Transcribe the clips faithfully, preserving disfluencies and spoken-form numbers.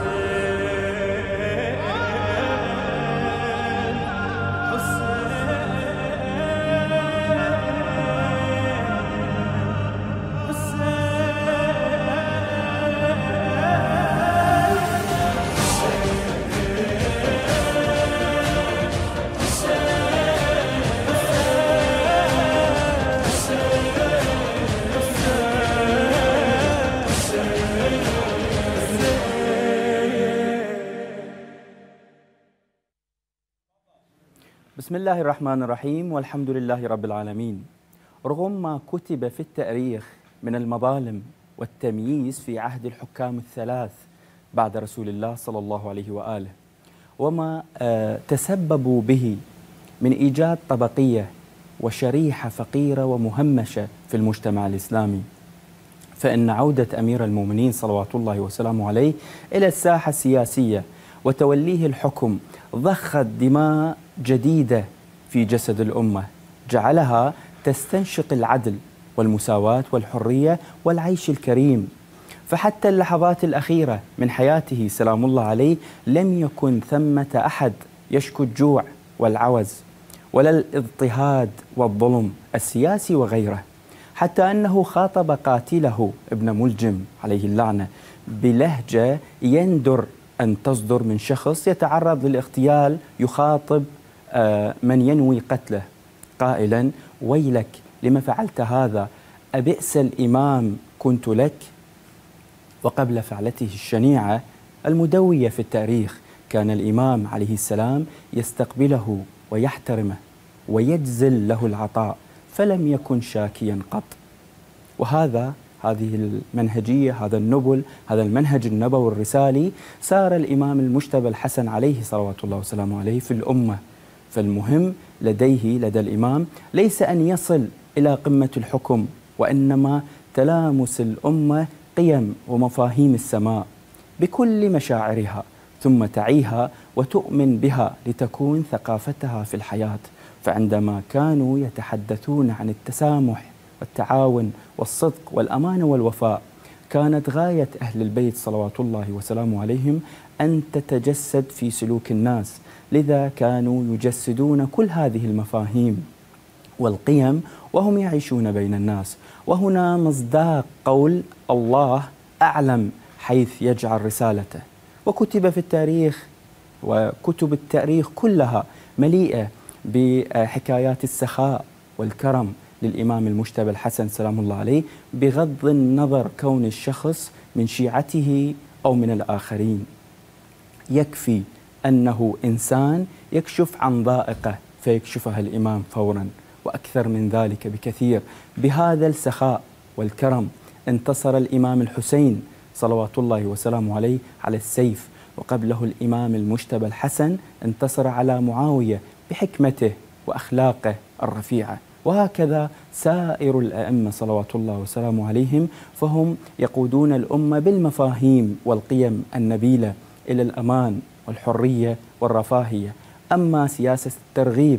بسم الله الرحمن الرحيم، والحمد لله رب العالمين. رغم ما كتب في التاريخ من المظالم والتمييز في عهد الحكام الثلاث بعد رسول الله صلى الله عليه وآله، وما تسببوا به من إيجاد طبقية وشريحة فقيرة ومهمشة في المجتمع الإسلامي، فإن عودة أمير المؤمنين صلوات الله وسلامه عليه إلى الساحة السياسية وتوليه الحكم ضخت دماء جديدة في جسد الأمة، جعلها تستنشق العدل والمساواة والحرية والعيش الكريم. فحتى اللحظات الأخيرة من حياته سلام الله عليه لم يكن ثمة أحد يشكو الجوع والعوز ولا الاضطهاد والظلم السياسي وغيره، حتى أنه خاطب قاتله ابن ملجم عليه اللعنة بلهجة يندر أن تصدر من شخص يتعرض للاغتيال، يخاطب من ينوي قتله قائلا: ويلك لما فعلت هذا، أبئس الإمام كنت لك. وقبل فعلته الشنيعة المدوية في التاريخ كان الإمام عليه السلام يستقبله ويحترمه ويجزل له العطاء، فلم يكن شاكيا قط. وهذا هذه المنهجية، هذا النبل، هذا المنهج النبوي الرسالي سار الإمام المجتبى الحسن عليه صلوات الله وسلامه عليه في الأمة. فالمهم لديه لدى الإمام ليس أن يصل إلى قمة الحكم، وإنما تلامس الأمة قيم ومفاهيم السماء بكل مشاعرها، ثم تعيها وتؤمن بها لتكون ثقافتها في الحياة. فعندما كانوا يتحدثون عن التسامح والتعاون والصدق والأمانة والوفاء، كانت غاية أهل البيت صلوات الله وسلامه عليهم أن تتجسد في سلوك الناس، لذا كانوا يجسدون كل هذه المفاهيم والقيم وهم يعيشون بين الناس. وهنا مصداق قول الله أعلم حيث يجعل رسالته. وكتب في التاريخ، وكتب التاريخ كلها مليئة بحكايات السخاء والكرم للإمام المجتبى الحسن سلام الله عليه، بغض النظر كون الشخص من شيعته أو من الآخرين. يكفي أنه إنسان يكشف عن ضائقة فيكشفها الإمام فورا، وأكثر من ذلك بكثير. بهذا السخاء والكرم انتصر الإمام الحسين صلوات الله وسلامه عليه على السيف، وقبله الإمام المجتبى الحسن انتصر على معاوية بحكمته وأخلاقه الرفيعة. وهكذا سائر الأئمة صلوات الله وسلامه عليهم، فهم يقودون الأمة بالمفاهيم والقيم النبيلة إلى الأمان والحرية والرفاهية. أما سياسة الترغيب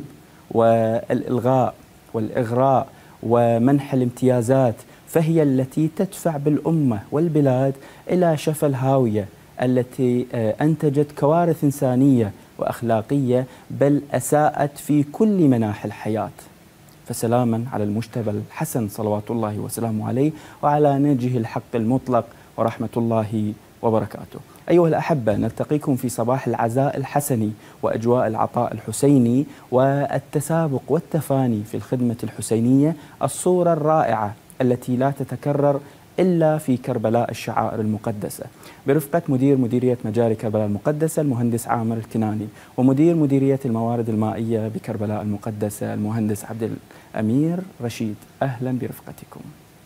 والإلغاء والإغراء ومنح الامتيازات فهي التي تدفع بالأمة والبلاد إلى شفا الهاوية، التي أنتجت كوارث إنسانية وأخلاقية، بل أساءت في كل مناحي الحياة. فسلاما على المجتبى الحسن صلوات الله وسلامه عليه، وعلى نجه الحق المطلق، ورحمة الله وبركاته. أيها الأحبة، نلتقيكم في صباح العزاء الحسني وأجواء العطاء الحسيني والتسابق والتفاني في الخدمة الحسينية، الصورة الرائعة التي لا تتكرر إلا في كربلاء الشعائر المقدسة، برفقة مدير مديرية مجاري كربلاء المقدسة المهندس عامر الكناني، ومدير مديرية الموارد المائية بكربلاء المقدسة المهندس عبد الأمير رشيد. أهلا برفقتكم.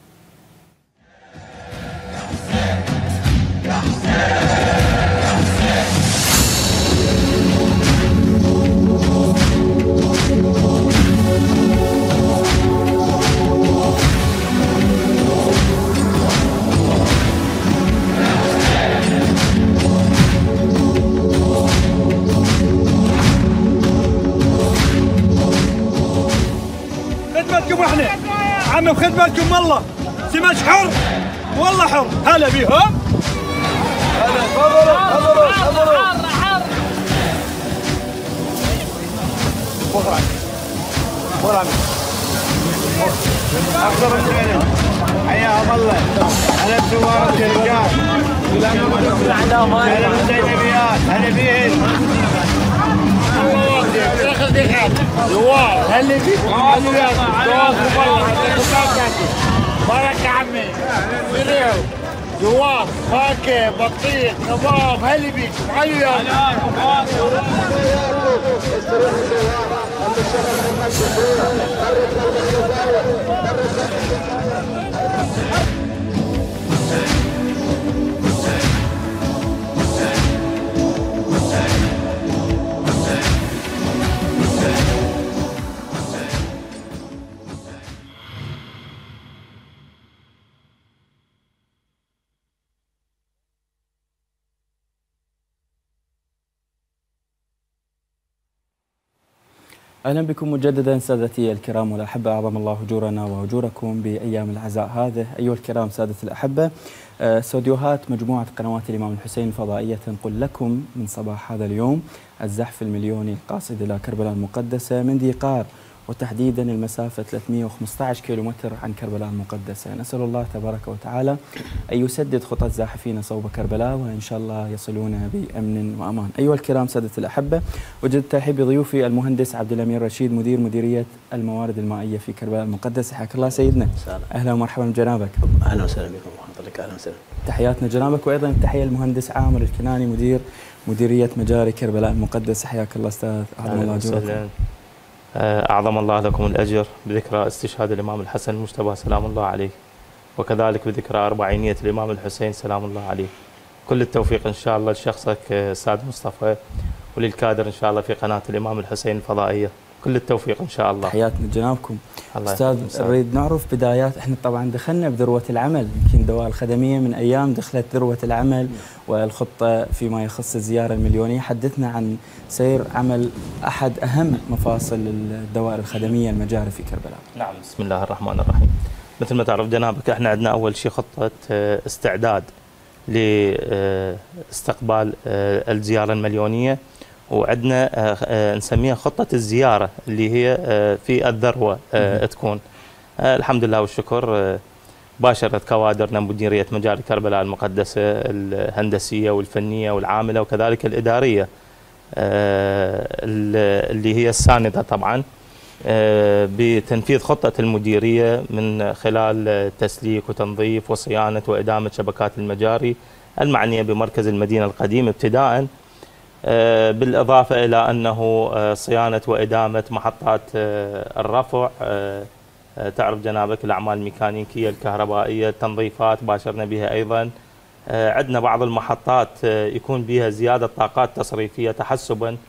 خدمتكم احنا عم، بخدمتكم والله. سماش حر والله حر. هلا بيهم. هلا تفضلوا. بكره بكره اكثر من خير حياهم الله. انا بزوارة الرجال انا بالزينبيات انا فيهن دخل دخل زوار هل فيك بارك يا عمي سريع زوار فاكهه بطيخ كباب هل بيك حيا أهلا بكم مجددا سادتي الكرام والأحبة، أعظم الله أجورنا وأجوركم بأيام العزاء هذه. أيها الكرام سادة الأحبة، استوديوهات مجموعة قنوات الإمام الحسين الفضائية تنقل لكم من صباح هذا اليوم الزحف المليوني القاصد إلى كربلاء المقدسة من ذي قار، وتحديدا المسافة ثلاثمئة وخمسة عشر كيلومتر عن كربلاء المقدسة. نسأل الله تبارك وتعالى أن يسدد خطى الزاحفين صوب كربلاء، وإن شاء الله يصلون بأمن وأمان. أيها الكرام سادة الأحبة، وجد ترحيب بضيوفي المهندس عبد الأمير رشيد مدير مديرية الموارد المائية في كربلاء المقدسة. حياك الله سيدنا. سلام. أهلا ومرحبا بجنابك. أهلا وسهلا بكم ورحمة الله. أهلا وسهلا. تحياتنا جنابك، وأيضا تحية المهندس عامر الكناني مدير مديرية مجاري كربلاء المقدسة. حياك الله أستاذ. أعظم الله أجوركم. أعظم الله لكم الأجر بذكرى استشهاد الإمام الحسن المجتبى سلام الله عليه، وكذلك بذكرى أربعينية الإمام الحسين سلام الله عليه. كل التوفيق إن شاء الله لشخصك أستاذ مصطفى وللكادر إن شاء الله في قناة الإمام الحسين الفضائية. كل التوفيق إن شاء الله. تحياتنا جنابكم. أستاذ نريد نعرف بدايات، احنا طبعا دخلنا بذروة العمل، يمكن الدوائر الخدمية من أيام دخلت ذروة العمل والخطة فيما يخص الزيارة المليونية. حدثنا عن سير عمل أحد أهم مفاصل الدوائر الخدمية المجاري في كربلاء. نعم، بسم الله الرحمن الرحيم. مثل ما تعرف جنابك، احنا عندنا أول شيء خطة استعداد لاستقبال الزيارة المليونية، وعندنا نسميها خطة الزيارة اللي هي في الذروة تكون. الحمد لله والشكر باشرت كوادرنا مديرية مجاري كربلاء المقدسة الهندسية والفنية والعاملة وكذلك الإدارية اللي هي الساندة طبعا بتنفيذ خطة المديرية من خلال تسليك وتنظيف وصيانة وإدامة شبكات المجاري المعنية بمركز المدينة القديم ابتداءً، بالإضافة إلى أنه صيانة وإدامة محطات الرفع. تعرف جنابك الأعمال الميكانيكية الكهربائية التنظيفات باشرنا بها أيضا. عندنا بعض المحطات يكون بها زيادة طاقات تصريفية تحسبا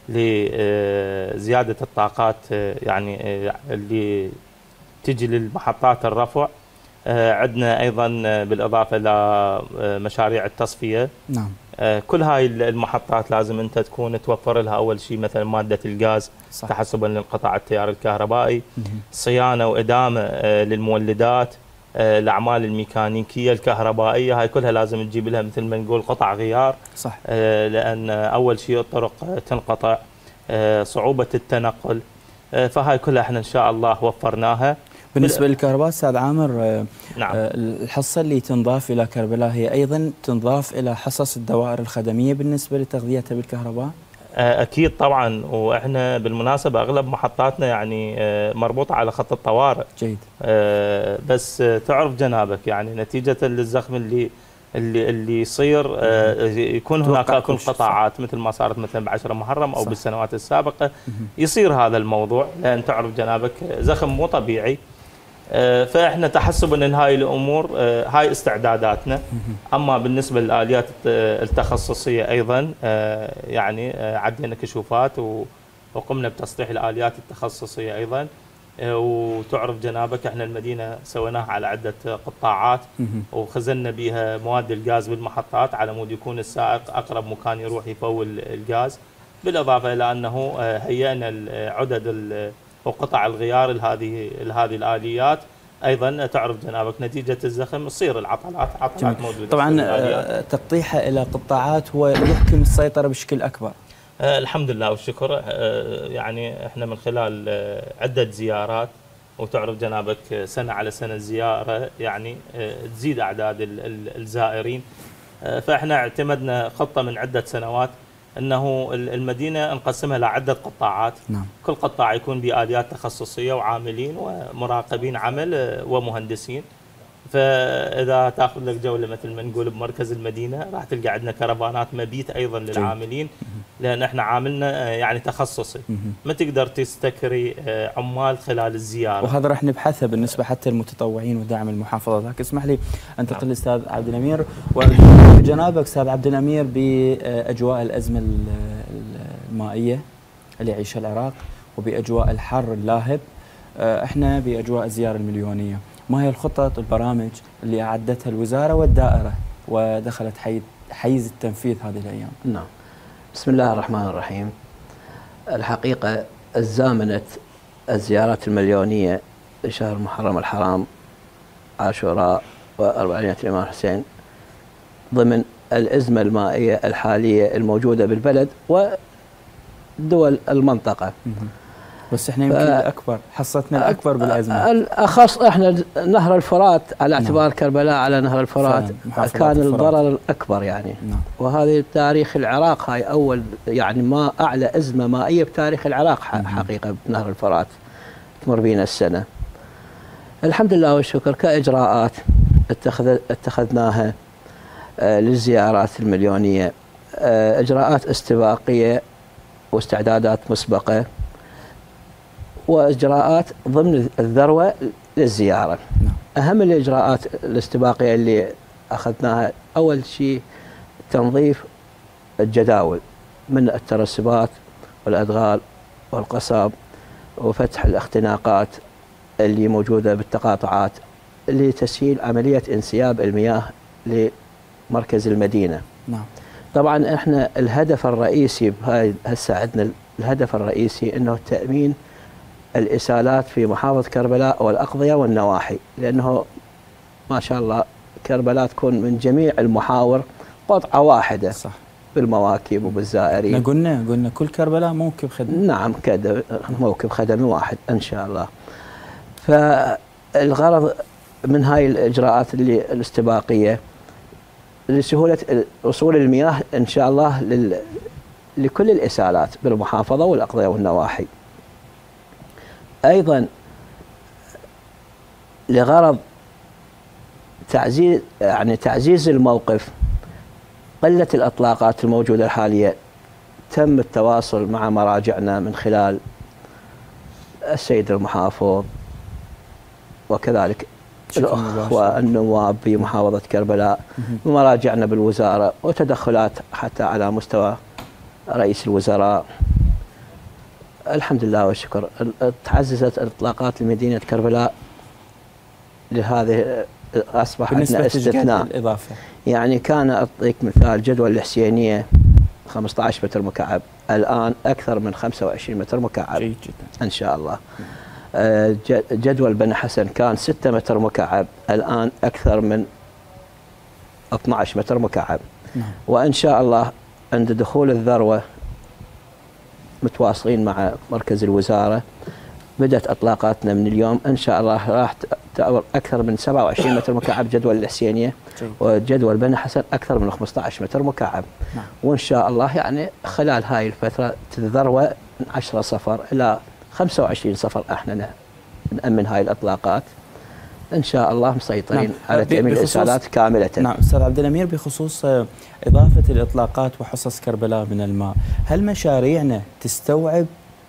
لزيادة الطاقات يعني اللي تجي للمحطات الرفع. عندنا أيضا بالإضافة إلى مشاريع التصفية. نعم. كل هاي المحطات لازم أنت تكون توفر لها أول شيء مثلا مادة الغاز صح. تحسبا لانقطاع التيار الكهربائي، صيانة وإدامة للمولدات، الأعمال الميكانيكية الكهربائية، هاي كلها لازم تجيب لها مثل ما نقول قطع غيار صح. لأن أول شيء الطرق تنقطع، صعوبة التنقل، فهاي كلها احنا إن شاء الله وفرناها. بالنسبة للكهرباء أستاذ عامر، نعم. الحصة اللي تنضاف إلى كربلاء هي أيضا تنضاف إلى حصص الدوائر الخدمية بالنسبة لتغذيتها بالكهرباء؟ أكيد طبعا، وإحنا بالمناسبة أغلب محطاتنا يعني مربوطة على خط الطوارئ. جيد. بس تعرف جنابك يعني نتيجة للزخم اللي اللي اللي يصير يكون هناك اكون قطاعات مثل ما صارت مثلا بعشرة محرم او صح. بالسنوات السابقة يصير هذا الموضوع، لأن تعرف جنابك زخم مو طبيعي. فاحنا تحسبا ان هاي الامور هاي استعداداتنا. اما بالنسبه للاليات التخصصيه ايضا يعني عدينا كشوفات وقمنا بتصليح الاليات التخصصيه ايضا. وتعرف جنابك احنا المدينه سويناها على عده قطاعات وخزنا بها مواد الغاز بالمحطات على مود يكون السائق اقرب مكان يروح يفول الغاز، بالاضافه الى انه هيئنا عدد وقطع الغيار لهذه لهذه الاليات. ايضا تعرف جنابك نتيجه الزخم تصير العطلات عطلات موجوده طبعا. تقطيعها الى قطاعات هو يحكم السيطره بشكل اكبر. آه الحمد لله والشكر. آه يعني احنا من خلال آه عده زيارات، وتعرف جنابك سنه على سنه الزياره يعني آه تزيد اعداد ال ال الزائرين. آه فاحنا اعتمدنا خطه من عده سنوات انه المدينه نقسمها لعده قطاعات. نعم. كل قطاع يكون بآليات تخصصيه وعاملين ومراقبين عمل آه ومهندسين. فاذا تاخذ لك جوله مثل ما نقول بمركز المدينه راح تلقى عندنا كرفانات مبيت ايضا للعاملين، لان احنا عاملنا يعني تخصصي، ما تقدر تستكري عمال خلال الزياره. وهذا راح نبحثه بالنسبه حتى المتطوعين ودعم المحافظه. لكن اسمح لي انتقل للاستاذ عبد الامير، وجنابك استاذ عبد الامير باجواء الازمه المائيه اللي يعيشها العراق وباجواء الحر اللاهب، احنا باجواء الزياره المليونيه، ما هي الخطط والبرامج اللي أعدتها الوزارة والدائرة ودخلت حيز التنفيذ هذه الأيام؟ نعم. بسم الله الرحمن الرحيم. الحقيقة الزامنت الزيارات المليونية لشهر محرم الحرام، عاشوراء وأربعينية الإمام الحسين، ضمن الأزمة المائية الحالية الموجودة بالبلد ودول المنطقة. بس احنا يمكن الاكبر، حصتنا الاكبر بالازمه. الاخص احنا نهر الفرات على اعتبار نعم. كربلاء على نهر الفرات كان الفرات. الضرر الاكبر يعني. نعم. وهذه تاريخ العراق، هاي اول يعني ما اعلى ازمه مائيه بتاريخ العراق حقيقه بنهر الفرات تمر بينا السنه. الحمد لله والشكر كاجراءات اتخذ اتخذناها آه للزيارات المليونيه، آه اجراءات استباقيه واستعدادات مسبقه واجراءات ضمن الذروه للزياره. نعم. اهم الاجراءات الاستباقيه اللي اخذناها اول شيء تنظيف الجداول من الترسبات والادغال والقصب، وفتح الاختناقات اللي موجوده بالتقاطعات لتسهيل عمليه انسياب المياه لمركز المدينه. نعم. طبعا احنا الهدف الرئيسي بهاي هسه عندنا الهدف الرئيسي انه تامين الإسالات في محافظة كربلاء والأقضية والنواحي، لأنه ما شاء الله كربلاء تكون من جميع المحاور قطعة واحدة. صح. بالمواكب وبالزائرين. قلنا قلنا كل كربلاء موكب خدمي. نعم كذا موكب خدمي واحد إن شاء الله. فالغرض من هاي الإجراءات اللي الاستباقية لسهولة وصول المياه إن شاء الله لل لكل الإسالات بالمحافظة والأقضية والنواحي. أيضا لغرض تعزيز يعني تعزيز الموقف، قلة الإطلاقات الموجودة الحالية، تم التواصل مع مراجعنا من خلال السيد المحافظ وكذلك الأخوة النواب بمحافظة كربلاء ومراجعنا بالوزارة، وتدخلات حتى على مستوى رئيس الوزراء. الحمد لله والشكر تعززت اطلاقات لمدينه كربلاء لهذه، اصبح عندنا استثناء الإضافة. يعني كان اعطيك مثال جدول الحسينيه خمسة عشر متر مكعب، الان اكثر من خمسة وعشرين متر مكعب. جيد جدا ان شاء الله. جدول بني حسن كان ستة متر مكعب، الان اكثر من اثني عشر متر مكعب. نعم. وان شاء الله عند دخول الذروه متواصلين مع مركز الوزارة، بدأت إطلاقاتنا من اليوم إن شاء الله راح تعبر أكثر من سبعة وعشرين متر مكعب جدول الحسينية، وجدول بني حسن أكثر من خمسة عشر متر مكعب. نعم. وإن شاء الله يعني خلال هاي الفترة الذروة من عشرة صفر إلى خمسة وعشرين صفر احنا نأمن هاي الإطلاقات ان شاء الله مسيطرين. نعم. على تأمين الإسالات كاملة. نعم استاذ عبد الامير، بخصوص إضافة الإطلاقات وحصص كربلاء من الماء، هل مشاريعنا تستوعب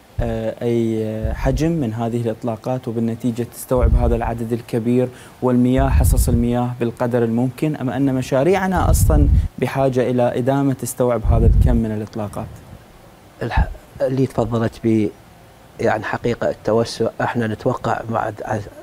أي حجم من هذه الإطلاقات وبالنتيجة تستوعب هذا العدد الكبير والمياه حصص المياه بالقدر الممكن، أم أن مشاريعنا أصلا بحاجة إلى إدامة تستوعب هذا الكم من الإطلاقات؟ اللي تفضلت به يعني حقيقة التوسع احنا نتوقع بعد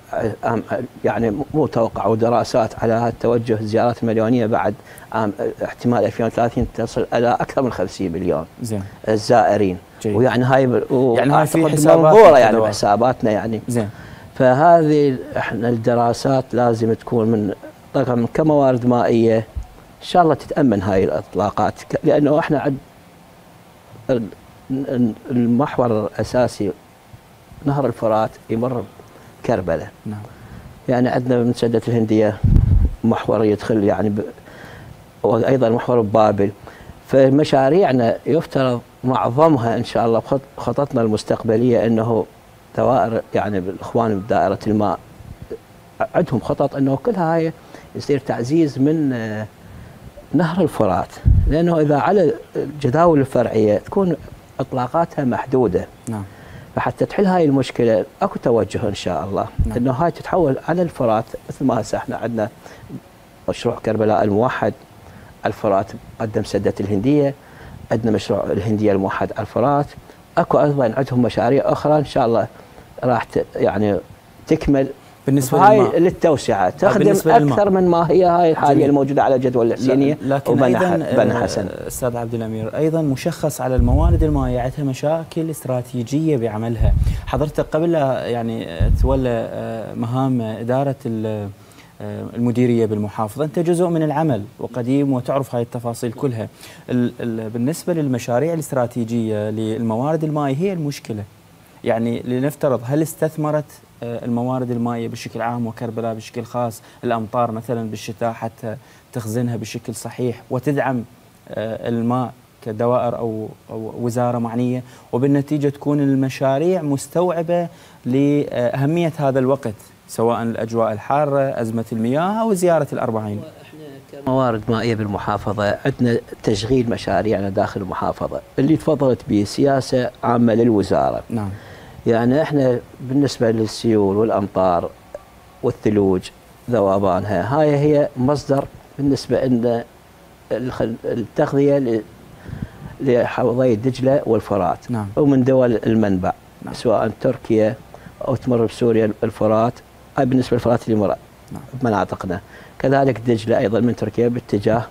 يعني مو توقع ودراسات على هذا التوجه الزيارات المليونية بعد عام احتمال ألفين وثلاثين تصل إلى أكثر من خمسين مليون زين الزائرين. جيد. ويعني هاي يعني هاي في حسابات منظورة يعني بحساباتنا يعني. زين. فهذه احنا الدراسات لازم تكون من طبعا كموارد مائية ان شاء الله تتأمن هاي الإطلاقات، لأنه احنا عد المحور الاساسي نهر الفرات يمر كربلاء. نعم. يعني عندنا من سدة الهندية محور يدخل يعني ب... وايضا محور بابل. فمشاريعنا يفترض معظمها ان شاء الله بخططنا المستقبليه انه دوائر يعني الاخوان بدائره الماء عندهم خطط انه كلها هاي يصير تعزيز من نهر الفرات، لانه اذا على الجداول الفرعيه تكون اطلاقاتها محدوده. نعم. فحتى تحل هاي المشكله اكو توجه ان شاء الله. نعم. انه هاي تتحول على الفرات مثل ما هسه احنا عندنا مشروع كربلاء الموحد على الفرات قدم سدة الهنديه، عندنا مشروع الهنديه الموحد على الفرات، اكو ايضا عندهم مشاريع اخرى ان شاء الله راح يعني تكمل. بالنسبه هاي للتوسعه تخدم اكثر من ما هي هاي الحاليه الموجوده على الجدول الحسينيه. لكن ايضا بني حسن استاذ عبد الامير ايضا مشخص على الموارد المائيه عندها مشاكل استراتيجيه بعملها. حضرتك قبل يعني تولى مهام اداره المديريه بالمحافظه، انت جزء من العمل وقديم وتعرف هاي التفاصيل كلها. بالنسبه للمشاريع الاستراتيجيه للموارد المائيه هي المشكله. يعني لنفترض هل استثمرت الموارد المائيه بشكل عام وكربلاء بشكل خاص الامطار مثلا بالشتاء حتى تخزنها بشكل صحيح وتدعم الماء كدوائر او او وزاره معنيه، وبالنتيجه تكون المشاريع مستوعبه لاهميه هذا الوقت سواء الاجواء الحاره، ازمه المياه او زياره الأربعين. احنا كموارد مائيه بالمحافظه عندنا تشغيل مشاريعنا داخل المحافظه اللي تفضلت به سياسه عامه للوزاره. نعم. يعني احنا بالنسبه للسيول والامطار والثلوج ذوبانها هاي هي مصدر بالنسبه لنا التغذيه لحوضي دجله والفرات. نعم. ومن دول المنبع. نعم. سواء تركيا او تمر بسوريا الفرات، هاي بالنسبه للفرات اللي مر نعم. بمناطقنا. كذلك دجله ايضا من تركيا باتجاه.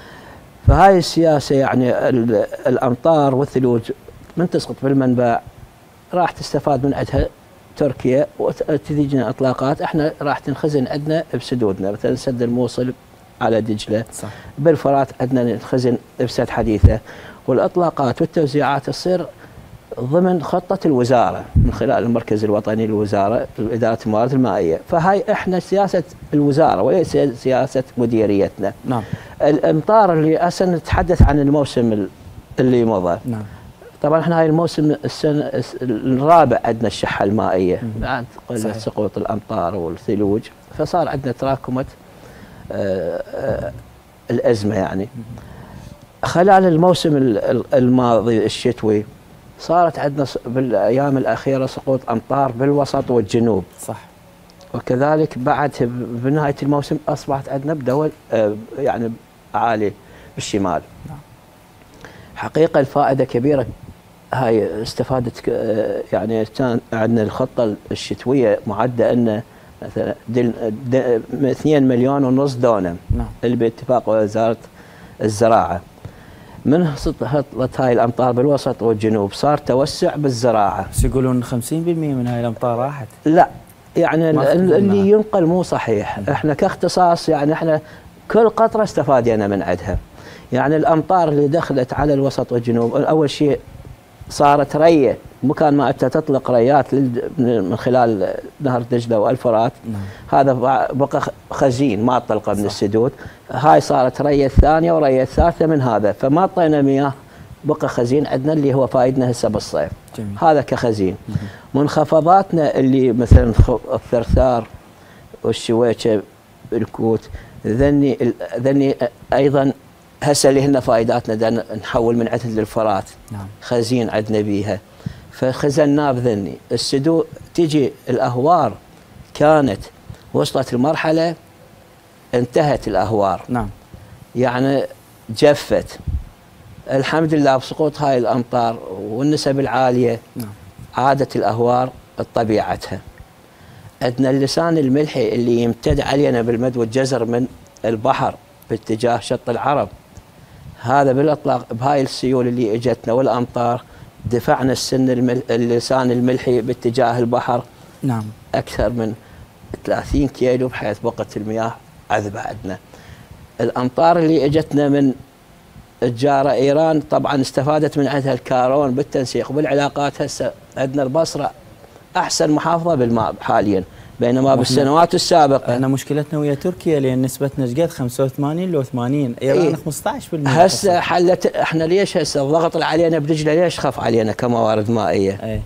فهاي السياسه يعني الامطار والثلوج من تسقط بالمنبع راح تستفاد من عندها تركيا وتجينا اطلاقات، احنا راح تنخزن عندنا بسدودنا، مثلا سد الموصل على دجله. صح. بالفرات عندنا نخزن بسد حديثه، والاطلاقات والتوزيعات تصير ضمن خطه الوزاره من خلال المركز الوطني للوزاره لاداره الموارد المائيه. فهاي احنا سياسه الوزاره وليس سياسه مديريتنا. نعم. الامطار اللي هسه نتحدث عن الموسم اللي مضى. نعم. طبعا احنا هاي الموسم السنه الرابع عندنا الشحه المائيه بعد قله سقوط الامطار والثلوج، فصار عندنا تراكمت آآ آآ الازمه. يعني خلال الموسم الماضي الشتوي صارت عندنا بالايام الاخيره سقوط امطار بالوسط والجنوب. صح. وكذلك بعد بنهايه الموسم اصبحت عندنا بدول يعني عالي بالشمال. نعم. حقيقه الفائده كبيره هاي استفادت. يعني كان عندنا الخطه الشتويه معده ان مثلا اثنين مليون ونص دونم. نعم. اللي باتفاق وزاره الزراعه. من هطلت هاي الامطار بالوسط والجنوب صار توسع بالزراعه. بس يقولون خمسين بالمئة من هاي الامطار راحت. لا يعني اللي ينقل مو صحيح. احنا كاختصاص يعني احنا كل قطره استفادنا من عندها. يعني الامطار اللي دخلت على الوسط والجنوب اول شيء صارت ريه، مكان ما انت تطلق ريات من خلال نهر دجله والفرات. نعم. هذا بقى خزين ما طلقه من السدود. هاي صارت ريه الثانيه وريه الثالثه من هذا، فما اعطينا مياه بقى خزين عندنا اللي هو فايدنا هسه بالصيف. جميل. هذا كخزين. منخفضاتنا اللي مثلا الثرثار والشويشه الكوت ذني ذني ايضا هسه اللي هن فائداتنا نحول من عندنا للفرات. نعم. خزين عندنا بيها فخزناه بذني. السدود تجي الاهوار كانت وصلت المرحله انتهت الاهوار. نعم. يعني جفت. الحمد لله بسقوط هاي الامطار والنسب العاليه. نعم. عادت الاهوار بطبيعتها. عندنا اللسان الملحي اللي يمتد علينا بالمد والجزر من البحر باتجاه شط العرب، هذا بالاطلاق بهاي السيول اللي اجتنا والامطار دفعنا السن المل... اللسان الملحي باتجاه البحر. نعم. اكثر من ثلاثين كيلو بحيث بقت المياه عذبه عندنا. الامطار اللي اجتنا من الجارة إيران طبعا استفادت من عندها الكارون بالتنسيق وبالعلاقات. هسه عندنا البصرة أحسن محافظة بالماء حاليا، بينما بالسنوات السابقة احنا مشكلتنا ويا تركيا لأن نسبتنا قد خمسة وثمانين لو ثمانين، إيران إيه؟ خمسة عشر بالمئة. هسه حلت. احنا ليش هسه الضغط اللي علينا بدجلة ليش خف علينا كموارد مائية؟ أي.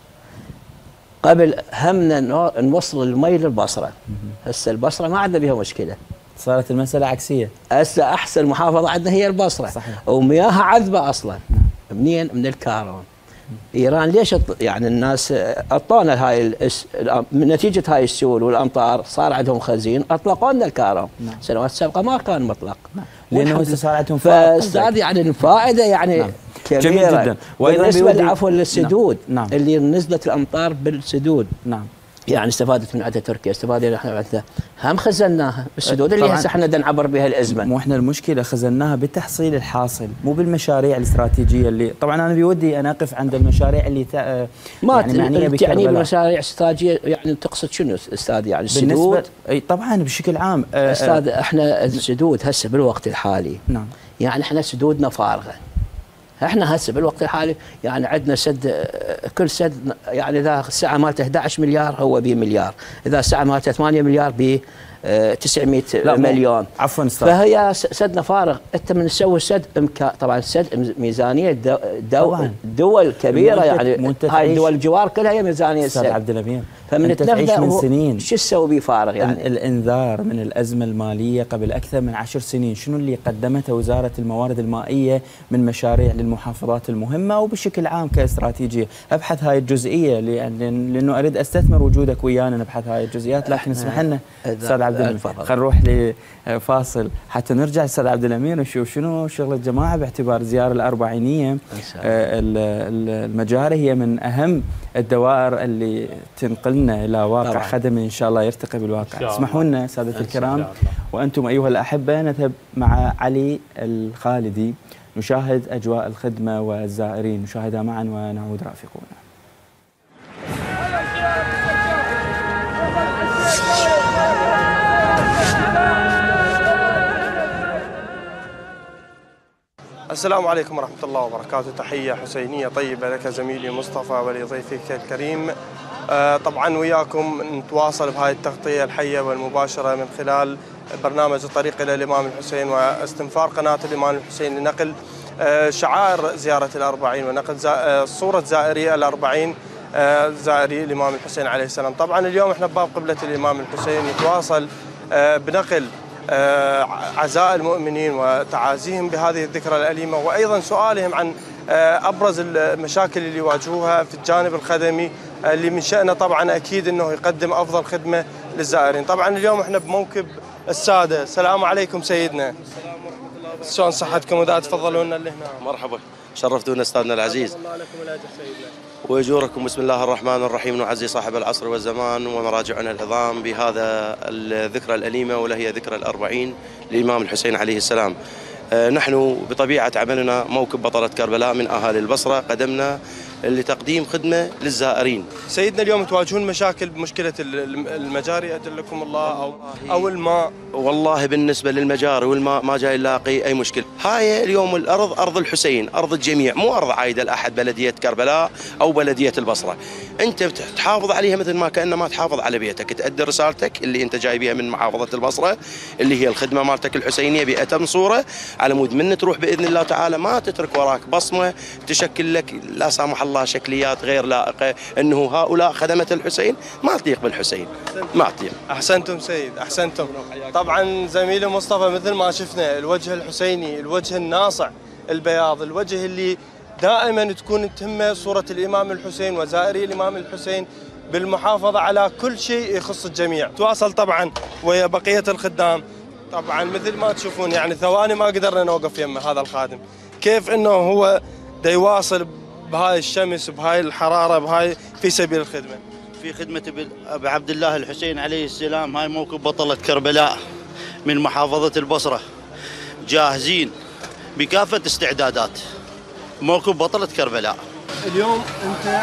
قبل همنا نوصل المي للبصرة، هسه البصرة ما عندنا بها مشكلة، صارت المسألة عكسية. هسه أحسن محافظة عندنا هي البصرة. صحيح. ومياهها عذبة أصلا. منين؟ من الكارون. ايران ليش يعني الناس اعطونا هاي الس... نتيجه هاي السيول والامطار صار عندهم خزين، اطلقوا لنا الكهرباء. نعم. السنوات السابقه ما كان مطلق. نعم. لانه هسه صار عندهم فاستاذ يعني الفائده يعني نعم. كبيره. جميل جدا. بالنسبه عفوا للسدود. نعم. اللي نزلت الامطار بالسدود. نعم. يعني استفادت من عندها تركيا، استفادت احنا عندها هم خزناها بالسدود اللي هسه احنا بدنا نعبر بها الازمه. مو احنا المشكله خزناها بتحصيل الحاصل مو بالمشاريع الاستراتيجيه اللي طبعا انا بودي انا اقف عند المشاريع اللي تع... ما يعني معنيه بكربلاء. تعني بالمشاريع الاستراتيجيه يعني تقصد شنو استاذ؟ يعني السدود اي طبعا بشكل عام استاذ احنا السدود هسه بالوقت الحالي. نعم. يعني احنا سدودنا فارغه. احنا هسه بالوقت الحالي يعني عندنا سد، كل سد يعني اذا الساعه مالته أحد عشر مليار هو ب مليار، اذا الساعه مالته ثمانية مليار ب تسعمئة مليون. عفوا استاذ. فهي سدنا فارغ. انت من تسوي سد امكان طبعا السد ميزانيه دو دو دول كبيره يعني هاي الدول الجوار كلها هي ميزانيه السد. استاذ عبد الامين فمن تعيش من سنين شو تسوي به فارغ يعني؟ الانذار من الازمه الماليه قبل اكثر من عشر سنين، شنو اللي قدمته وزاره الموارد المائيه من مشاريع للمحافظات المهمه وبشكل عام كاستراتيجيه؟ ابحث هاي الجزئيه لان لانه اريد استثمر وجودك ويانا نبحث هاي الجزئيات، لكن اسمح لنا استاذ عبد الامين خلينا نروح لفاصل حتى نرجع استاذ عبد الامين ونشوف شنو شغل الجماعه باعتبار الزياره الاربعينيه. المجاري هي من اهم الدوائر اللي تنقلنا الى واقع طبعا. خدمي ان شاء الله يرتقي بالواقع. اسمحوا لنا سادة الكرام وانتم ايها الاحبه نذهب مع علي الخالدي نشاهد اجواء الخدمه والزائرين، نشاهدها معا ونعود رافقونا. السلام عليكم ورحمة الله وبركاته. تحية حسينية طيبة لك زميلي مصطفى ولضيفك الكريم. آه طبعا وياكم نتواصل بهذه التغطية الحية والمباشرة من خلال برنامج الطريق إلى الإمام الحسين واستنفار قناة الإمام الحسين لنقل آه شعائر زيارة الأربعين ونقل زا آه صورة زائري الأربعين آه زائري الإمام الحسين عليه السلام. طبعا اليوم احنا بباب قبلة الإمام الحسين نتواصل آه بنقل آه عزاء المؤمنين وتعازيهم بهذه الذكرى الأليمة، وأيضا سؤالهم عن آه أبرز المشاكل اللي يواجهوها في الجانب الخدمي اللي من شأنه طبعا أكيد أنه يقدم أفضل خدمة للزائرين. طبعا اليوم احنا بموكب السادة. السلام عليكم سيدنا. السلام ورحمة الله وبركاته. شلون صحتكم وإذا تفضلوا لنا اللي هنا. مرحبا، شرفتونا أستاذنا العزيز. الله لكم الأجر سيدنا. ويجوركم. بسم الله الرحمن الرحيم. نعزي صاحب العصر والزمان ومراجعنا العظام بهذا الذكرى الأليمة وهي ذكرى الأربعين للإمام الحسين عليه السلام. نحن بطبيعة عملنا موكب بطلة كربلاء من أهالي البصرة قدمنا لتقديم خدمة للزائرين. سيدنا اليوم تواجهون مشاكل بمشكلة المجاري أجلكم الله أو أو الماء؟ والله بالنسبة للمجاري والماء ما جاي نلاقي أي مشكلة. هاي اليوم الأرض أرض الحسين، أرض الجميع، مو أرض عايدة لأحد بلدية كربلاء أو بلدية البصرة. أنت تحافظ عليها مثل ما كأنه ما تحافظ على بيتك، تأدي رسالتك اللي أنت جاي بها من محافظة البصرة اللي هي الخدمة مالتك الحسينية بأتم صورة، على مود من تروح بإذن الله تعالى ما تترك وراك بصمة تشكل لك لا سامح الله شكليات غير لائقة أنه هؤلاء خدمة الحسين ما تليق بالحسين، ما تليق. أحسنتم سيد، أحسنتم. طبعا زميلي مصطفى مثل ما شفنا الوجه الحسيني، الوجه الناصع البياض، الوجه اللي دائما تكون تهمه صورة الإمام الحسين وزائري الإمام الحسين بالمحافظة على كل شيء يخص الجميع. تواصل طبعا ويا بقية الخدام. طبعا مثل ما تشوفون يعني ثواني ما قدرنا نوقف يمه هذا الخادم، كيف انه هو دا بهاي الشمس بهاي الحرارة بهاي في سبيل الخدمة. في خدمة أبي عبد الله الحسين عليه السلام. هاي موكب بطلة كربلاء من محافظة البصرة، جاهزين بكافة استعدادات. موكب بطلة كربلاء. اليوم أنت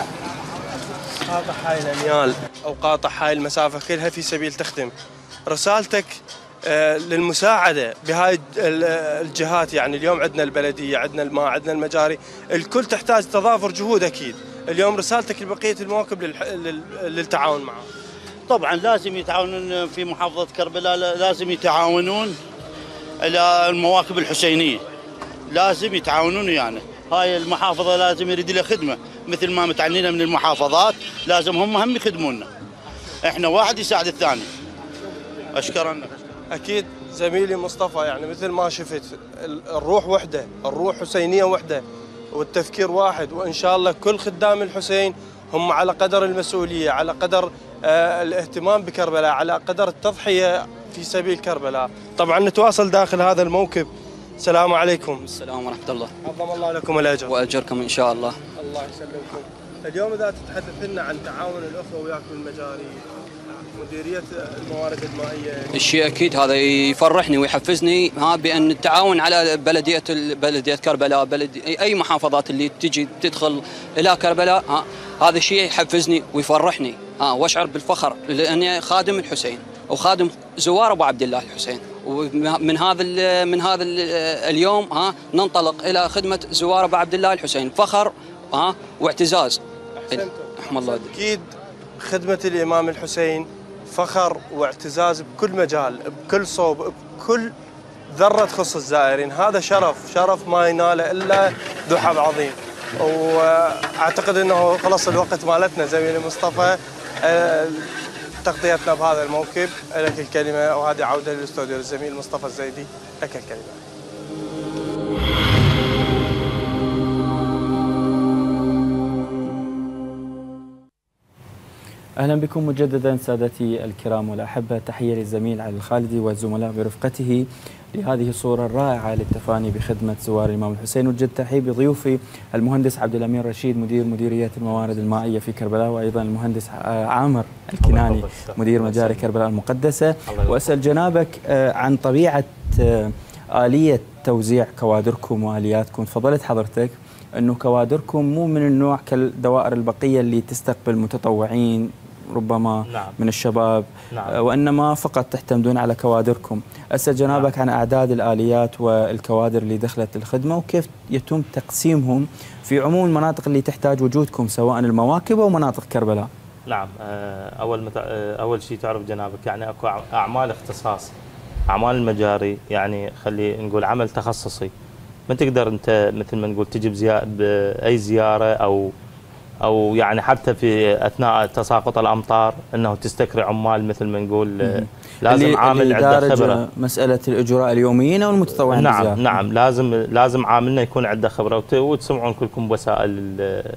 قاطع هاي الأميال أو قاطع هاي المسافة كلها في سبيل تخدم. رسالتك للمساعده بهاي الجهات. يعني اليوم عندنا البلديه، عندنا الماء، عندنا المجاري، الكل تحتاج تضافر جهود اكيد. اليوم رسالتك لبقيه المواكب للتعاون معه. طبعا لازم يتعاونون في محافظه كربلاء، لازم يتعاونون الى المواكب الحسينيه، لازم يتعاونون يعني. هاي المحافظه لازم يريد لها خدمه مثل ما متعنينا من المحافظات، لازم هم هم يخدمونا، احنا واحد يساعد الثاني. اشكرنا. اكيد زميلي مصطفى، يعني مثل ما شفت الروح وحده، الروح حسينيه وحده والتفكير واحد، وان شاء الله كل خدام الحسين هم على قدر المسؤوليه، على قدر آه الاهتمام بكربلاء، على قدر التضحيه في سبيل كربلاء. طبعا نتواصل داخل هذا الموكب. السلام عليكم. السلام ورحمه الله. عظم الله لكم الاجر. واجركم ان شاء الله. الله يسلمكم. اليوم اذا تتحدث لنا عن تعاون الاخوه وياكم المجاري، مديريه الموارد المائيه، الشيء اكيد هذا يفرحني ويحفزني، ها بان التعاون على بلديه بلديه كربلاء، بلدي اي محافظات اللي تجي تدخل الى كربلاء، ها هذا الشيء يحفزني ويفرحني، ها واشعر بالفخر لاني خادم الحسين وخادم زوار ابو عبد الله الحسين. ومن هذا من هذا اليوم ها ننطلق الى خدمه زوار ابو عبد الله الحسين، فخر ها واعتزاز. رحم الله. اكيد خدمه الامام الحسين فخر واعتزاز بكل مجال، بكل صوب، بكل ذره تخص الزائرين. هذا شرف، شرف ما يناله الا ذو حظ عظيم. واعتقد انه خلص الوقت مالتنا زميلي مصطفى، تغطيتنا بهذا الموكب. لك الكلمه، وهذه عوده للاستوديو للزميل مصطفى الزيدي. لك الكلمه. أهلا بكم مجددا سادتي الكرام والأحبة. تحية للزميل علي الخالدي والزملاء برفقته لهذه الصورة الرائعة للتفاني بخدمة زوار الإمام الحسين. وجد تحية بضيوفي المهندس عبد الأمين رشيد مدير مديرية الموارد المائية في كربلاء، وأيضا المهندس عامر الكناني مدير مجاري كربلاء المقدسة. وأسأل جنابك عن طبيعة آلية توزيع كوادركم وآلياتكم. تفضلت حضرتك أنه كوادركم مو من النوع كالدوائر البقية اللي تستقبل متطوعين ربما نعم. من الشباب، نعم. وإنما فقط تعتمدون على كوادركم. أسأل جنابك نعم. عن أعداد الآليات والكوادر اللي دخلت الخدمة، وكيف يتم تقسيمهم في عموم المناطق اللي تحتاج وجودكم سواء المواكب أو مناطق كربلاء. نعم. أول مت... أول شيء تعرف جنابك يعني أكو أعمال اختصاص، أعمال المجاري يعني خلي نقول عمل تخصصي. ما تقدر أنت مثل ما نقول تجيب زيارة بأي زيارة أو أو يعني حتى في أثناء تساقط الأمطار أنه تستكري عمال مثل ما نقول. لازم عامل عنده خبرة. مسألة الأجراء اليوميين أو المتطوعين. نعم بزيارة. نعم لازم لازم عاملنا يكون عنده خبرة. وتسمعون كلكم وسائل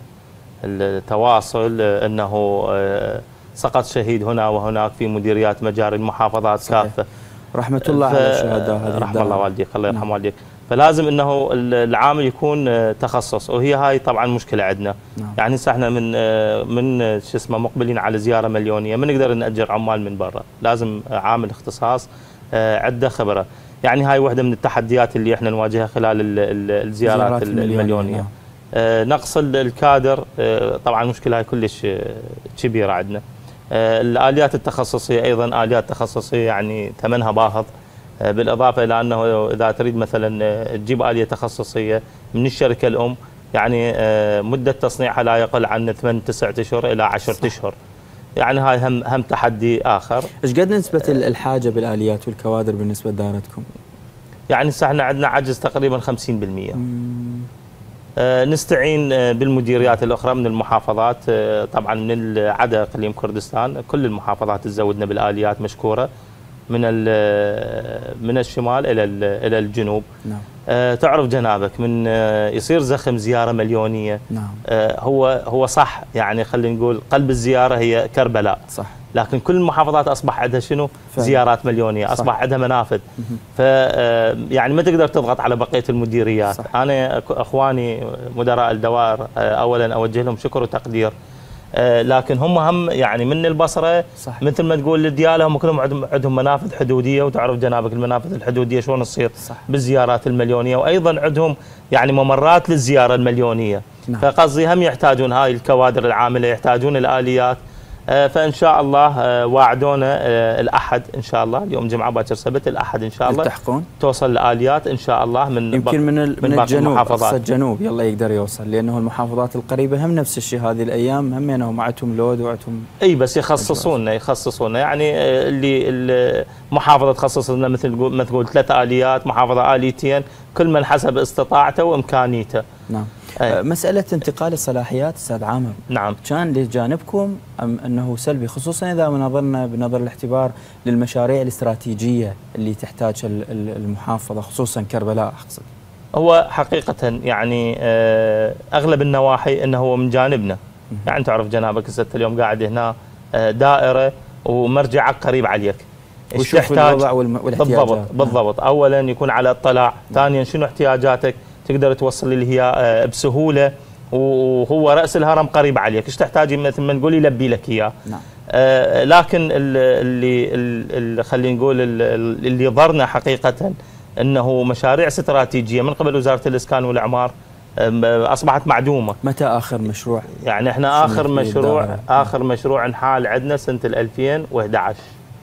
التواصل أنه سقط شهيد هنا وهناك في مديريات مجاري المحافظات كافة. رحمة الله على الشهداء هذه. رحمة الله والديك، الله يرحم والديك. فلازم انه العامل يكون تخصص، وهي هاي طبعا مشكله عندنا. نعم. يعني احنا من من شو اسمه مقبلين على زياره مليونيه، ما نقدر ناجر عمال من برا، لازم عامل اختصاص عنده خبره. يعني هاي واحده من التحديات اللي احنا نواجهها خلال الزيارات المليونيه. نعم. نقص الكادر طبعا مشكله هاي كلش كبيره عندنا. الاليات التخصصيه ايضا اليات تخصصيه يعني ثمنها باهظ، بالإضافة إلى أنه إذا تريد مثلا تجيب آلية تخصصية من الشركة الأم يعني مدة تصنيعها لا يقل عن ثمان تسعة أشهر إلى عشرة أشهر. يعني هاي هم هم تحدي آخر. إيش قد نسبة الحاجة بالآليات والكوادر بالنسبة لدارتكم؟ يعني احنا عندنا عجز تقريبا خمسين بالمئة. نستعين بالمديريات الأخرى من المحافظات، طبعا من عدا إقليم كردستان كل المحافظات تزودنا بالآليات مشكورة، من من الشمال الى الى الجنوب. نعم. آه تعرف جنابك من آه يصير زخم زياره مليونيه. نعم. آه هو هو صح، يعني خلينا نقول قلب الزياره هي كربلاء. صح. لكن كل المحافظات اصبح عندها شنو؟ فعلا. زيارات مليونيه، اصبح صح. عندها منافذ. ف آه يعني ما تقدر تضغط على بقيه المديريات. صح. انا اخواني مدراء الدوائر آه اولا اوجه لهم شكر وتقدير. آه لكن هم هم يعني من البصره صح. مثل ما تقول الدياله هم كلهم عندهم منافذ حدوديه، وتعرف جنابك المنافذ الحدوديه شلون تصير بالزيارات المليونيه، وايضا عندهم يعني ممرات للزياره المليونيه. نعم. فقصدي هم يحتاجون هاي الكوادر العامله، يحتاجون الاليات فان شاء الله واعدونا الاحد ان شاء الله، اليوم جمعه باكر سبت، الاحد ان شاء الله تلتحقون توصل الاليات ان شاء الله من يمكن من, من, من الجنوب، اقصى الجنوب يلا يقدر يوصل، لانه المحافظات القريبه هم نفس الشيء هذه الايام هم انهم معتهم لود وعتهم اي بس يخصصونا يخصصونا يعني اللي المحافظه تخصص لنا مثل ما تقول ثلاث اليات، محافظه اليتين، كل من حسب استطاعته وامكانيته. نعم. أي. مسألة انتقال الصلاحيات أستاذ عامر، نعم، كان لجانبكم أم أنه سلبي، خصوصا إذا نظرنا بنظر الاعتبار للمشاريع الاستراتيجية اللي تحتاجها المحافظة خصوصا كربلاء أقصد؟ هو حقيقة يعني أغلب النواحي أنه هو من جانبنا، يعني تعرف جنابك الست اليوم قاعد هنا دائرة ومرجعك قريب عليك، وش تحتاج الوضع والاحتياجات. بالضبط بالضبط، أولا يكون على اطلاع، ثانيا شنو احتياجاتك تقدر توصل اللي هي بسهوله، وهو راس الهرم قريب عليك، ايش تحتاج مثل ما نقول يلبي لك اياه. نعم. آه لكن اللي اللي خلينا نقول اللي ضرنا حقيقه انه مشاريع استراتيجيه من قبل وزاره الاسكان والاعمار اصبحت معدومه. متى اخر مشروع؟ يعني احنا اخر مشروع اخر مشروع انحال عندنا سنه ألفين وأحد عشر،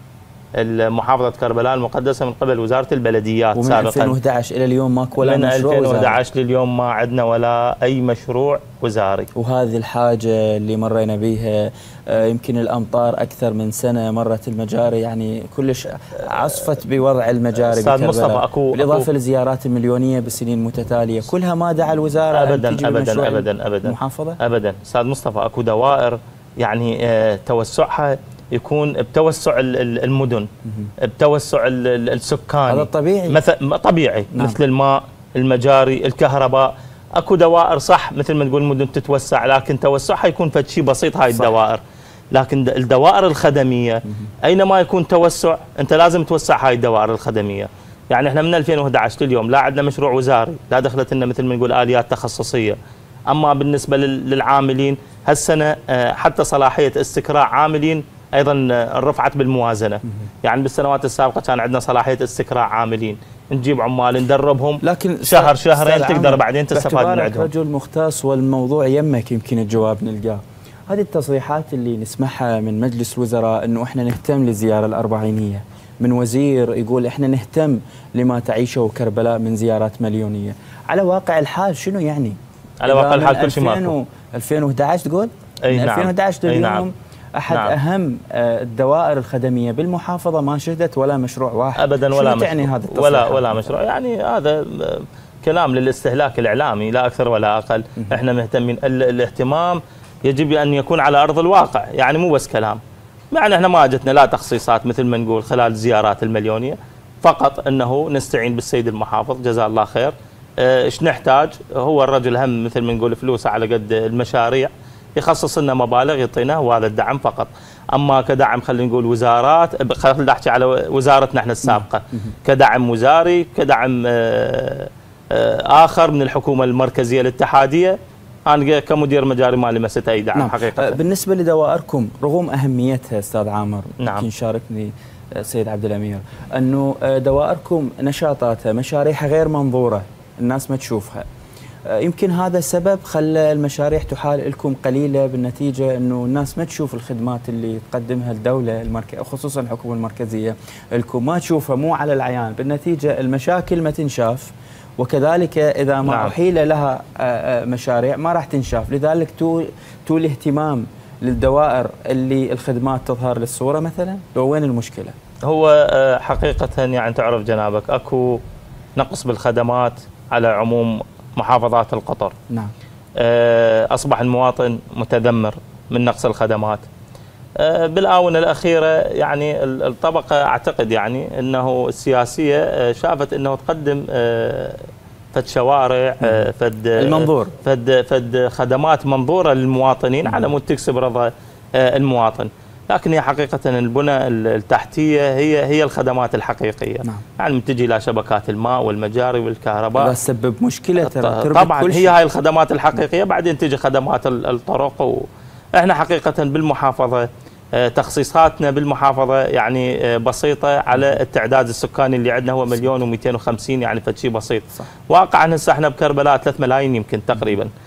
محافظة كربلاء المقدسة من قبل وزارة البلديات ومن سابقا. ومن ألفين وأحد عشر إلى اليوم ماكو ولا من مشروع ألفين وأحد عشر لليوم ما عندنا ولا أي مشروع وزاري. وهذه الحاجة اللي مرينا بها، يمكن الأمطار أكثر من سنة، مرت المجاري يعني كلش عصفت بوضع المجاري بكربلاء، بالإضافة للزيارات المليونية بالسنين المتتالية، كلها ما دعا الوزارة أبدا أن تجي أبدا أبدا أبدا المحافظة؟ أبدا أستاذ مصطفى، أكو دوائر يعني توسعها يكون بتوسع المدن، بتوسع السكاني، هذا طبيعي مثل طبيعي. نعم. مثل الماء، المجاري، الكهرباء، اكو دوائر صح مثل ما نقول المدن تتوسع، لكن توسعها يكون فد شيء بسيط هاي الدوائر. لكن الدوائر الخدميه اينما يكون توسع انت لازم توسع هاي الدوائر الخدميه. يعني احنا من ألفين وأحد عشر لليوم لا عندنا مشروع وزاري، لا دخلت لنا مثل ما نقول اليات تخصصيه. اما بالنسبه للعاملين هالسنه حتى صلاحيه استكراع عاملين ايضا رفعت بالموازنه. يعني بالسنوات السابقه كان عندنا صلاحيه استكراع عاملين، نجيب عمال ندربهم لكن شهر شهرين تقدر بعدين تستفاد من عندهم. رجل مختص والموضوع يمك يمكن الجواب نلقاه. هذه التصريحات اللي نسمعها من مجلس الوزراء انه احنا نهتم للزياره الاربعينيه، من وزير يقول احنا نهتم لما تعيشه كربلاء من زيارات مليونيه، على واقع الحال شنو يعني؟ على واقع الحال كل شيء ماكو. ألفين وأحد عشر تقول؟ اي نعم. ألفين وأحد عشر لليوم نعم. أحد نعم. أهم الدوائر الخدمية بالمحافظة ما شهدت ولا مشروع واحد. أبدا ولا مشروع. يعني هذا ولا ولا مشروع، يعني هذا كلام للاستهلاك الإعلامي لا أكثر ولا أقل. م- احنا مهتمين، الاهتمام يجب أن يكون على أرض الواقع، يعني مو بس كلام. يعني احنا ما جتنا لا تخصيصات مثل ما نقول خلال الزيارات المليونية، فقط أنه نستعين بالسيد المحافظ جزاه الله خير. ايش نحتاج؟ هو الرجل هم مثل ما نقول فلوسه على قد المشاريع، يخصص لنا مبالغ يعطينا وهذا الدعم فقط. اما كدعم خلينا نقول وزارات، خلينا نحكي على وزارتنا احنا السابقه كدعم وزاري، كدعم اخر من الحكومه المركزيه الاتحاديه، انا كمدير مجاري ما لمست اي دعم. نعم. حقيقه بالنسبه لدوائركم رغم اهميتها استاذ عامر، نعم. يمكن شاركني سيد عبد الامير انه دوائركم نشاطاتها مشاريعها غير منظوره، الناس ما تشوفها، يمكن هذا سبب خلى المشاريع تحال لكم قليله، بالنتيجه انه الناس ما تشوف الخدمات اللي تقدمها الدوله المركز خصوصا الحكومه المركزيه لكم ما تشوفها، مو على العيان، بالنتيجه المشاكل ما تنشاف، وكذلك اذا ما نعم. احيل لها مشاريع ما راح تنشاف، لذلك تو تو الاهتمام للدوائر اللي الخدمات تظهر للصوره مثلا، لو وين المشكله؟ هو حقيقه يعني تعرف جنابك اكو نقص بالخدمات على عموم محافظات القطر. نعم. أصبح المواطن متذمر من نقص الخدمات. بالآونة الأخيرة يعني الطبقة أعتقد يعني أنه السياسية شافت أنه تقدم فد شوارع، فد المنظور، فد فد خدمات منظورة للمواطنين على مود تكسب رضا المواطن. لكن هي حقيقة البنى التحتية هي هي الخدمات الحقيقية. نعم. يعني من تجي إلى شبكات الماء والمجاري والكهرباء. لا تسبب مشكلة ترى. طبعا هي هاي الخدمات الحقيقية، بعدين تجي خدمات الطرق. وإحنا حقيقة بالمحافظة تخصيصاتنا بالمحافظة يعني بسيطة على التعداد السكاني اللي عندنا هو مليون ومئتين وخمسين، يعني فشي بسيط. صح. واقعا هسه احنا بكربلاء ثلاث ملايين يمكن تقريبا.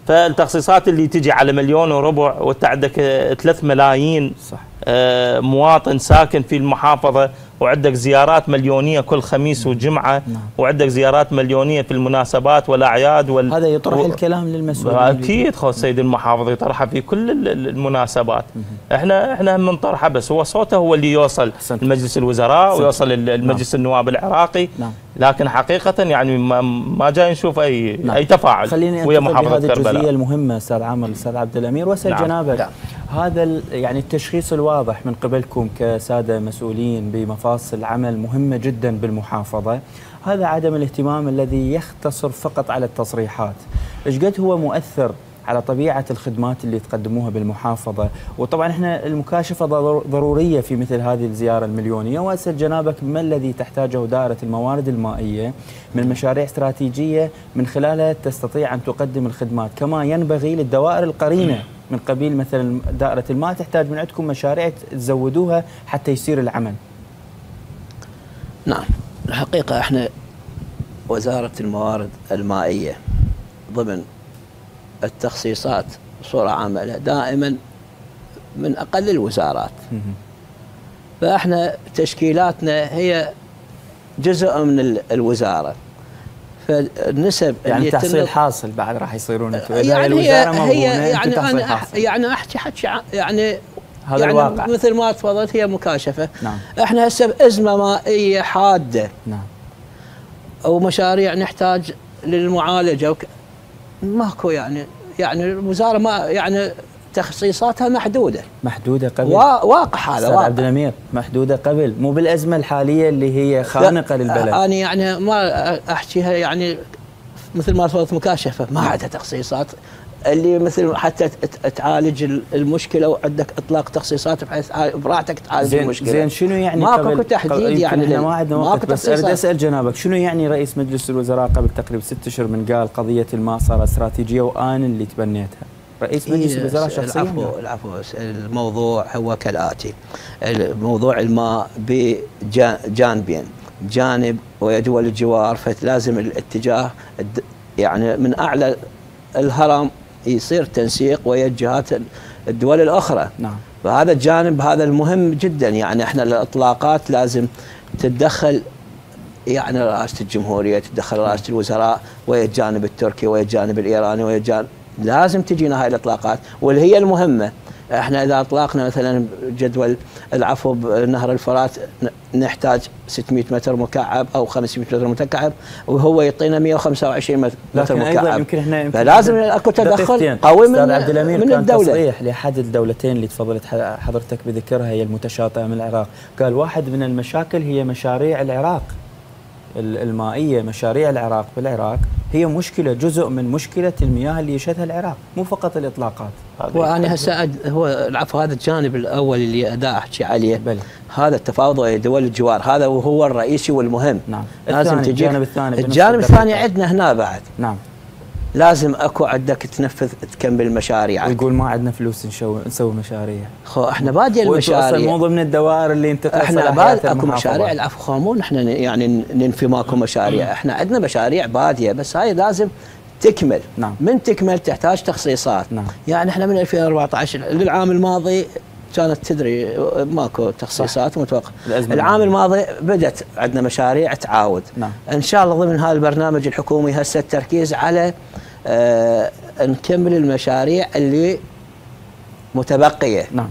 فالتخصيصات اللي تجي على مليون وربع وانت عندك ثلاث ملايين صح. مواطن ساكن في المحافظة، وعندك زيارات مليونية كل خميس وجمعة، نعم. وعندك زيارات مليونية في المناسبات والأعياد وال... هذا يطرح و... الكلام للمسؤولين. أكيد خو السيد المحافظ يطرحها في كل المناسبات. مم. احنا احنا من طرحه، بس هو صوته هو اللي يوصل لمجلس الوزراء حسنت. ويوصل للمجلس نعم. النواب العراقي. نعم. لكن حقيقة يعني ما, ما جاي نشوف أي نعم. أي تفاعل ويا محافظة كربلاء. هذه الجزئية المهمة أستاذ عامر الأستاذ عبد الأمير، واسأل نعم. جنابك نعم. هذا يعني التشخيص الواضح من قبلكم كسادة مسؤولين بمفاصل عمل مهمة جدا بالمحافظة، هذا عدم الاهتمام الذي يختصر فقط على التصريحات، ايش قد هو مؤثر على طبيعة الخدمات اللي تقدموها بالمحافظة؟ وطبعا احنا المكاشفة ضرورية في مثل هذه الزيارة المليونية، واسأل جنابك ما الذي تحتاجه دائرة الموارد المائية من مشاريع استراتيجية من خلالها تستطيع أن تقدم الخدمات كما ينبغي للدوائر القرينة من قبيل مثلا دائرة الماء تحتاج من عندكم مشاريع تزودوها حتى يصير العمل. نعم، الحقيقة احنا وزارة الموارد المائية ضمن التخصيصات بصورة عامة دائما من أقل الوزارات، فاحنا تشكيلاتنا هي جزء من الوزارة، فالنسب يعني تحصيل حاصل بعد راح يصيرون انتم يعني هي هي يعني انا أح يعني احكي حكي يعني هذا يعني الواقع. مثل ما تفضلت هي مكاشفه. نعم. احنا هسه بازمه مائيه حاده. نعم. او مشاريع نحتاج للمعالجه وك... ماكو يعني يعني الوزاره ما يعني تخصيصاتها محدوده محدوده قبل وا... واقع هذا واقع عبد الأمير، محدوده قبل، مو بالازمه الحاليه اللي هي خانقه للبلد. انا يعني ما احكيها يعني مثل ما تفضلت مكاشفه، ما عندها تخصيصات اللي مثل حتى تعالج المشكله وعندك اطلاق تخصيصات بحيث براحتك تعالج زين المشكله. زين شنو يعني ماكو تحديد يعني احنا ما عندنا وقت، بس اريد اسال جنابك شنو يعني رئيس مجلس الوزراء قبل تقريبا ست اشهر من قال قضيه الماء صارت استراتيجيه وان اللي تبنيتها؟ رئيس مجلس إيه الوزراء شخصيا. العفو العفو الموضوع هو كالاتي، موضوع الماء بجانبين، جانب ويا دول الجوار، فلازم الاتجاه يعني من اعلى الهرم يصير تنسيق ويا الجهات الدول الاخرى. نعم. فهذا الجانب هذا المهم جدا، يعني احنا الاطلاقات لازم تتدخل يعني رئاسه الجمهوريه، تتدخل رئاسه الوزراء ويا الجانب التركي ويا الجانب الايراني ويا الجانب، لازم تجينا هاي الاطلاقات واللي هي المهمه. احنا اذا اطلقنا مثلا جدول العفو بنهر الفرات نحتاج ستمئة متر مكعب او خمسمئة متر مكعب، وهو يعطينا مئة وخمسة وعشرين متر لكن مكعب. ايضا يمكن احنا يمكن فلازم اكو تدخل قوي من عبد الأمير من كان الدوله. تصريح لاحد الدولتين اللي تفضلت حضرتك بذكرها هي المتشاطئه من العراق، قال واحد من المشاكل هي مشاريع العراق المائيه، مشاريع العراق بالعراق هي مشكله، جزء من مشكله المياه اللي يشهدها العراق، مو فقط الاطلاقات. وانا هسه هو العفو هذا الجانب الاول اللي اداء احكي عليه بلي. هذا التفاوض ويا دول الجوار، هذا وهو الرئيسي والمهم. نعم. لازم تجي الجانب الثاني الجانب الثاني عندنا هنا بعد. نعم. لازم اكو عندك تنفذ تكمل مشاريع. ويقول ما عندنا فلوس نسوي نسوي مشاريع. خو احنا بادي المشاريع مو ضمن الدوائر اللي انت احنا باد اكو مشاريع العفو خامون، احنا يعني ننفي ماكو مشاريع، احنا عندنا مشاريع باديه بس هاي لازم تكمل. نعم. من تكمل تحتاج تخصيصات. نعم. يعني احنا من ألفين وأربعة عشر للعام الماضي كانت تدري ماكو تخصيصات متوقع. العام الماضي بدت عندنا مشاريع تعاود. نعم. ان شاء الله ضمن هذا البرنامج الحكومي هسه التركيز على آه نكمل المشاريع اللي متبقيه. نعم.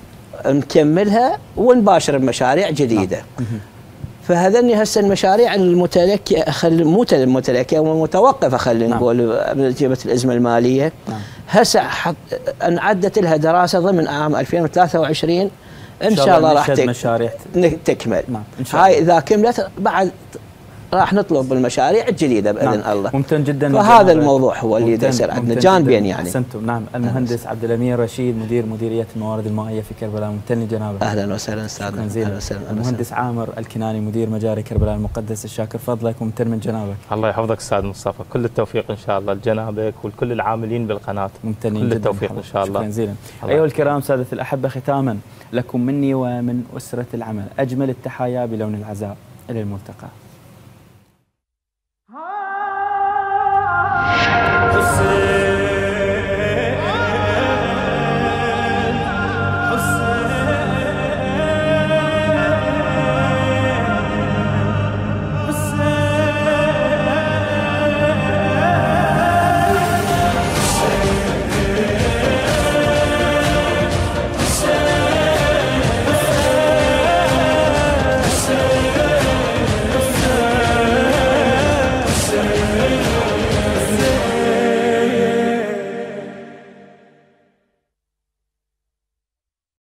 نكملها ونباشر بمشاريع جديده. نعم. فهذني هسه المشاريع المتلكئه خل مو المتلكئه ومتوقفه خلينا نعم. نقول بنتيجه الازمه الماليه. نعم. هسه انعدت لها دراسه ضمن عام ألفين وثلاثة وعشرين ان شاء الله راح مشاريع تكمل. نعم. إن شاء الله. هاي اذا كملت بعد راح نطلب المشاريع الجديده باذن نعم. الله. ممتن جدا. فهذا الموضوع هو اللي يصير عندنا جانبين يعني. احسنتم. نعم. المهندس عبد الأمير رشيد مدير مديريه الموارد المائيه في كربلاء، ممتن لجنابك. اهلا وسهلا استاذنا. اهلا وسهلا. المهندس عامر الكناني مدير مجاري كربلاء المقدس، الشاكر فضلك وممتن من جنابك. الله يحفظك استاذ مصطفى، كل التوفيق ان شاء الله لجنابك ولكل العاملين بالقناه. ممتنين كل جدا. التوفيق ان شاء الله. شكرا جزيلا. ايها الكرام ساده الاحبه، ختاما لكم مني ومن اسره العمل اجمل التحايا بلون العزاء، الى الملتقى.